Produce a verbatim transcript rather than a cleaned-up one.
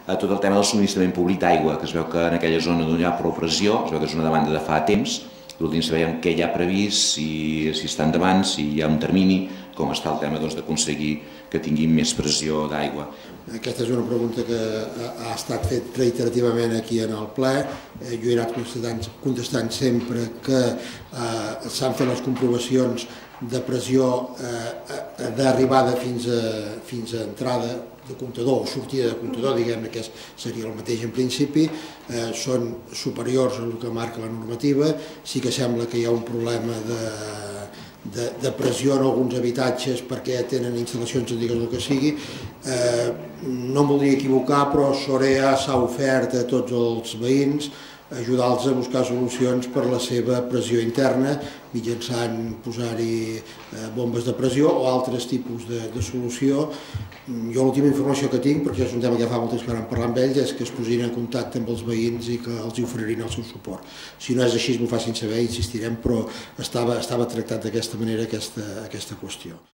a tot el tema del subministrament públic d'aigua, que es veu que en aquella zona on hi ha prou pressió, es veu que és una demanda de fa temps, l'últim sabem què hi ha previst, si, si està endavant, si hi ha un termini, com està el tema doncs, d'aconseguir que tinguin més pressió d'aigua. Aquesta és una pregunta que ha estat fet reiterativament aquí en el ple. Jo he anat contestant, contestant sempre que eh, s'han fet les comprovacions de pressió eh, d'arribada fins a, fins a entrada de comptador o sortida de comptador, diguem-ne que seria el mateix en principi, eh, són superiors al que marca la normativa. Sí que sembla que hi ha un problema de, de, de pressió en alguns habitatges perquè tenen instal·lacions antigues o el que sigui. Eh, no em voldria equivocar, però Sorea s'ha ofert a tots els veïns ajudar-los a buscar solucions per la seva pressió interna mitjançant posar-hi bombes de pressió o altres tipus de, de solució. Jo l'última informació que tinc, perquè és un tema que ja fa molt temps que vam parlar amb ells, és que es posin en contacte amb els veïns i que els oferirin el seu suport. Si no és així, m'ho facin saber, insistirem, però estava, estava tractat d'aquesta manera aquesta, aquesta qüestió.